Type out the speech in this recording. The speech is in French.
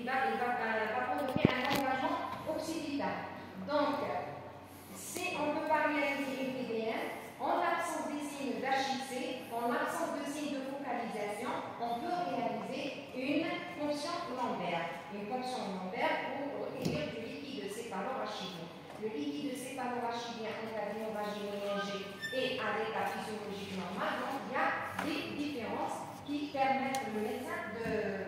va provoquer un engagement occipital. Donc, si on peut pas réaliser une TDM, en l'absence des signes d'HIC, en l'absence de signes de focalisation, on peut réaliser une ponction lombaire. Une ponction lombaire pour recueillir du liquide céphalorachidien. Le liquide céphalorachidien en cas d'hémorragie méningée et avec la physiologie normale, donc il y a des différences qui permettent le médecin de